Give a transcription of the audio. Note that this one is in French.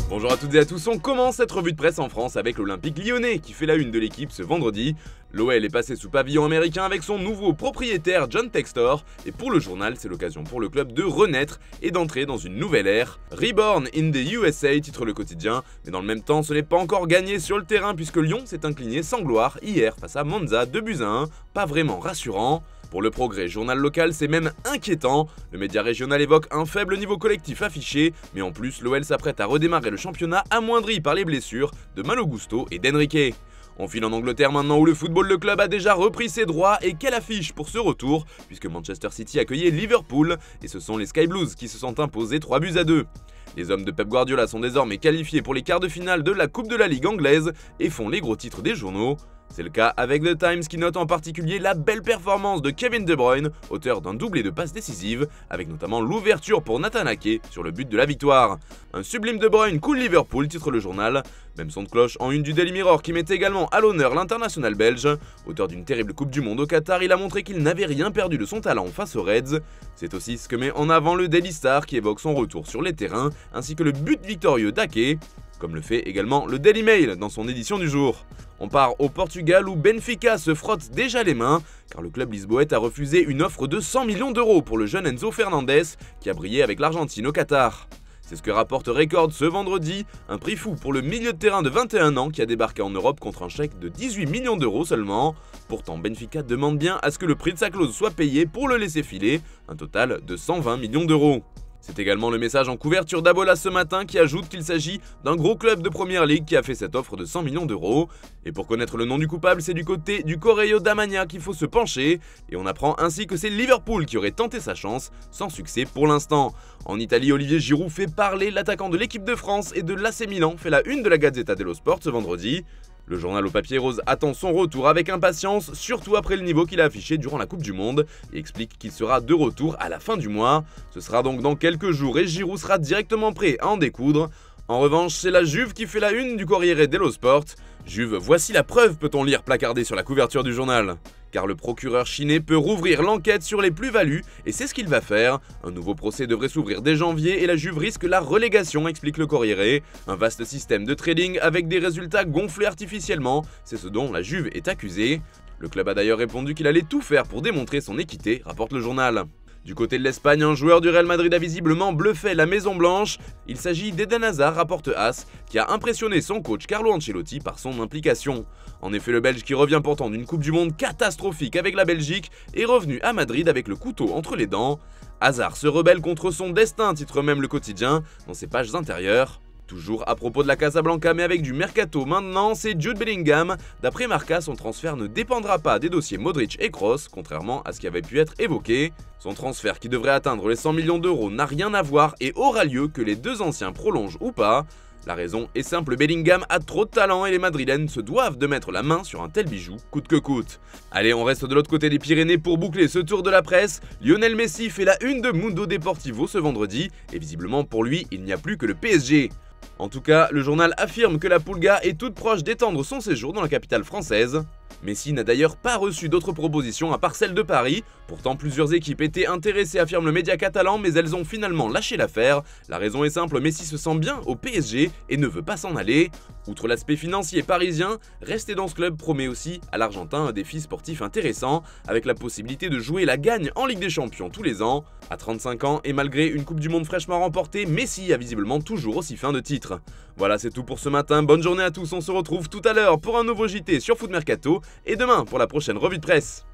Bonjour à toutes et à tous, on commence cette revue de presse en France avec l'Olympique Lyonnais qui fait la une de l'équipe ce vendredi. L'OL est passé sous pavillon américain avec son nouveau propriétaire John Textor et pour le journal c'est l'occasion pour le club de renaître et d'entrer dans une nouvelle ère. Reborn in the USA titre le quotidien, mais dans le même temps ce n'est pas encore gagné sur le terrain puisque Lyon s'est incliné sans gloire hier face à Monza 2-1, pas vraiment rassurant. Pour le Progrès, journal local, c'est même inquiétant. Le média régional évoque un faible niveau collectif affiché, mais en plus, l'OL s'apprête à redémarrer le championnat amoindri par les blessures de Malo Gusto et d'Enrique. On file en Angleterre maintenant où le football le club a déjà repris ses droits et quelle affiche pour ce retour puisque Manchester City accueillait Liverpool et ce sont les Sky Blues qui se sont imposés 3-2. Les hommes de Pep Guardiola sont désormais qualifiés pour les quarts de finale de la Coupe de la Ligue anglaise et font les gros titres des journaux. C'est le cas avec The Times qui note en particulier la belle performance de Kevin De Bruyne, auteur d'un doublé de passes décisives, avec notamment l'ouverture pour Nathan Ake sur le but de la victoire. Un sublime De Bruyne coule Liverpool, titre le journal. Même son de cloche en une du Daily Mirror qui mettait également à l'honneur l'international belge. Auteur d'une terrible Coupe du Monde au Qatar, il a montré qu'il n'avait rien perdu de son talent face aux Reds. C'est aussi ce que met en avant le Daily Star qui évoque son retour sur les terrains, ainsi que le but victorieux d'Ake, comme le fait également le Daily Mail dans son édition du jour. On part au Portugal où Benfica se frotte déjà les mains, car le club lisboète a refusé une offre de 100 millions d'euros pour le jeune Enzo Fernandez, qui a brillé avec l'Argentine au Qatar. C'est ce que rapporte Record ce vendredi, un prix fou pour le milieu de terrain de 21 ans qui a débarqué en Europe contre un chèque de 18 millions d'euros seulement. Pourtant, Benfica demande bien à ce que le prix de sa clause soit payé pour le laisser filer, un total de 120 millions d'euros. C'est également le message en couverture d'Abola ce matin qui ajoute qu'il s'agit d'un gros club de première ligue qui a fait cette offre de 100 millions d'euros. Et pour connaître le nom du coupable, c'est du côté du Correio da Manhã qu'il faut se pencher. Et on apprend ainsi que c'est Liverpool qui aurait tenté sa chance, sans succès pour l'instant. En Italie, Olivier Giroud fait parler l'attaquant de l'équipe de France et de l'AC Milan fait la une de la Gazzetta dello Sport ce vendredi. Le journal au papier rose attend son retour avec impatience, surtout après le niveau qu'il a affiché durant la Coupe du Monde, et explique qu'il sera de retour à la fin du mois. Ce sera donc dans quelques jours et Giroud sera directement prêt à en découdre. En revanche, c'est la Juve qui fait la une du Corriere dello Sport. Juve, voici la preuve, peut-on lire placardé sur la couverture du journal. Car le procureur chinais peut rouvrir l'enquête sur les plus-values, et c'est ce qu'il va faire. Un nouveau procès devrait s'ouvrir dès janvier et la Juve risque la relégation, explique le Corriere. Un vaste système de trading avec des résultats gonflés artificiellement, c'est ce dont la Juve est accusée. Le club a d'ailleurs répondu qu'il allait tout faire pour démontrer son équité, rapporte le journal. Du côté de l'Espagne, un joueur du Real Madrid a visiblement bluffé la Maison Blanche. Il s'agit d'Eden Hazard, rapporte AS, qui a impressionné son coach Carlo Ancelotti par son implication. En effet, le Belge qui revient pourtant d'une Coupe du Monde catastrophique avec la Belgique est revenu à Madrid avec le couteau entre les dents. Hazard se rebelle contre son destin, titre même le quotidien dans ses pages intérieures. Toujours à propos de la Casablanca mais avec du mercato maintenant, c'est Jude Bellingham. D'après Marca, son transfert ne dépendra pas des dossiers Modric et Kroos, contrairement à ce qui avait pu être évoqué. Son transfert qui devrait atteindre les 100 millions d'euros n'a rien à voir et aura lieu que les deux anciens prolongent ou pas. La raison est simple, Bellingham a trop de talent et les Madrilènes se doivent de mettre la main sur un tel bijou, coûte que coûte. Allez, on reste de l'autre côté des Pyrénées pour boucler ce tour de la presse. Lionel Messi fait la une de Mundo Deportivo ce vendredi et visiblement pour lui, il n'y a plus que le PSG. En tout cas, le journal affirme que la Pulga est toute proche d'étendre son séjour dans la capitale française. Messi n'a d'ailleurs pas reçu d'autres propositions à part celle de Paris. Pourtant, plusieurs équipes étaient intéressées, affirme le média catalan, mais elles ont finalement lâché l'affaire. La raison est simple, Messi se sent bien au PSG et ne veut pas s'en aller. Outre l'aspect financier parisien, rester dans ce club promet aussi à l'Argentin un défi sportif intéressant, avec la possibilité de jouer la gagne en Ligue des Champions tous les ans. À 35 ans et malgré une Coupe du Monde fraîchement remportée, Messi a visiblement toujours aussi faim de titre. Voilà, c'est tout pour ce matin, bonne journée à tous, on se retrouve tout à l'heure pour un nouveau JT sur Foot Mercato et demain pour la prochaine revue de presse.